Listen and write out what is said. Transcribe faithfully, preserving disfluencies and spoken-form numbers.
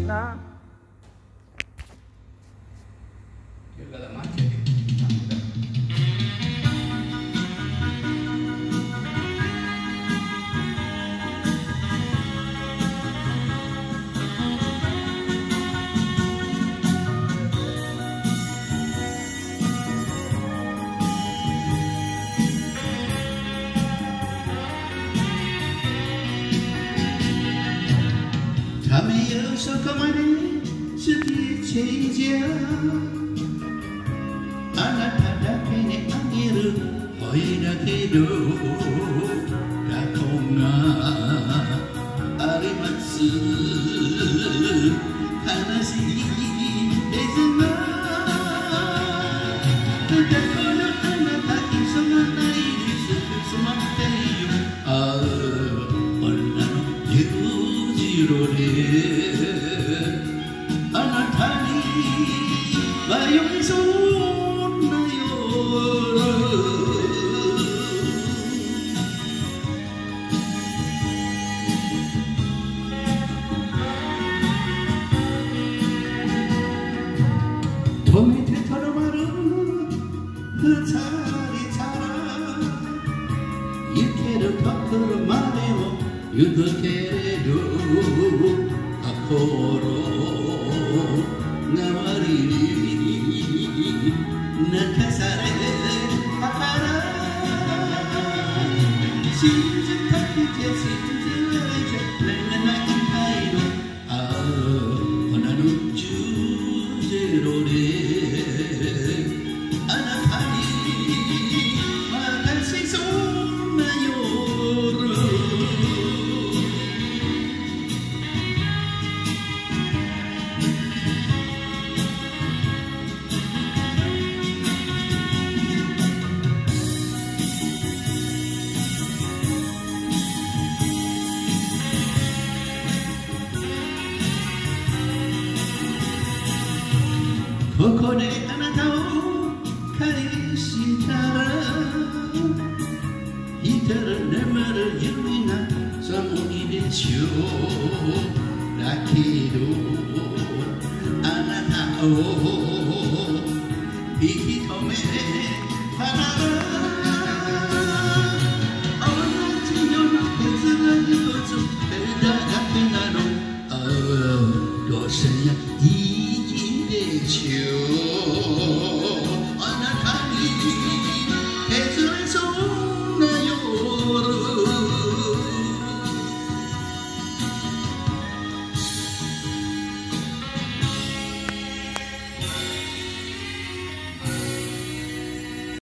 な。 他没有说过嘛的是的情节，あなただけにあげる恋だけど過去があります悲しいですがだからあなた急がないですすまってよああ女の十字路であなたに迷いそうな夜止めてとどまる二人たら行けるところまでも行くけれど心代わりに泣かされたから信じたくて信じられちゃれない態度ああ花の十字路であなたに任せそうな夜ここであなたを返したらいたら眠る夢が寒いでしょうだけどあなたを引き止めたら同じような傷が一つ